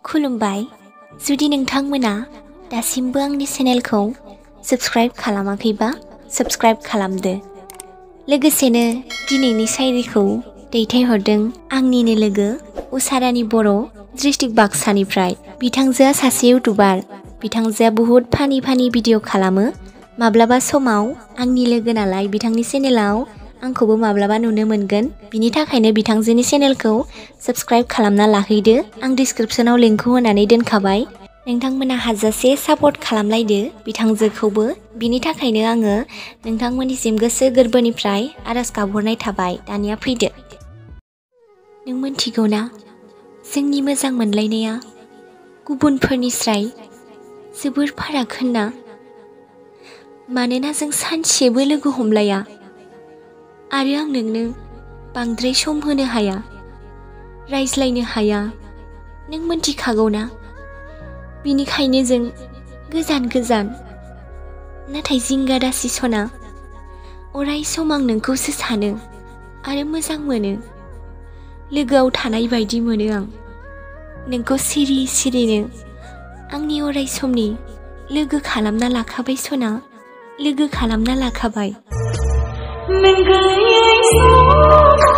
खुलुमबाय जुदि नोंथांमोना दासिमबो आंनि चेनेलखौ सबस्क्राइब खालामाखैबा सबस्क्राइब खालामदो लोगोसेनो दिनैनि शायरिखौ दैथायहरदों आंनिनो लोगो उषा रानी बर' डिस्ट्रिक्ट बाक्सानिफ्राय बिथांजोआ सासे इउटुबार बिथांजोआ बहुत फानि भिडिअ खालामो माब्लाबा समाव आंनि लोगो नालाय बिथांनि चेनेलाव आंखौबो माब्लाबा नुनो मोनगोन बिनि थाखायनो बिथांजोनि चेनेलखौ सबस्क्राइब खालामना लाहैदो आं डिस्क्रिप्शनाव लिंकखौ होनानै दोनखाबाय नोंथांमोना हाजासे सापर्ट खालामलायदो बिथांजोखौबो बिनि थाखायनो आङो नोंथांमोननिसिम गोसो गोरबोनिफ्राय आरज गाबहरनाय थाबाय दानिया फैदो नों मोनथिगौ ना जोंनि मोजां मोनलायनाया गुबुनफोरनिस्राय जोबोर फाराग होनना मानोना जों सानसेबो लोगो हमलाया आरो आं नोंनो बांद्राय सम होनो हाया रायज्लायनो हाया नों मोनथिखागौ ना बिनिखायनो जों गोजान नाथाय जिंगा दासि सना अराय सम आं नोंखौसो सानो आरो मोजां मोनो लोगोआव थानाय बायदि मोनो आं नोंखौ सिरिनो आंनि अराय समनि लोगो खालामना लाखाबाय सना लोगो खालामना लाखाबाय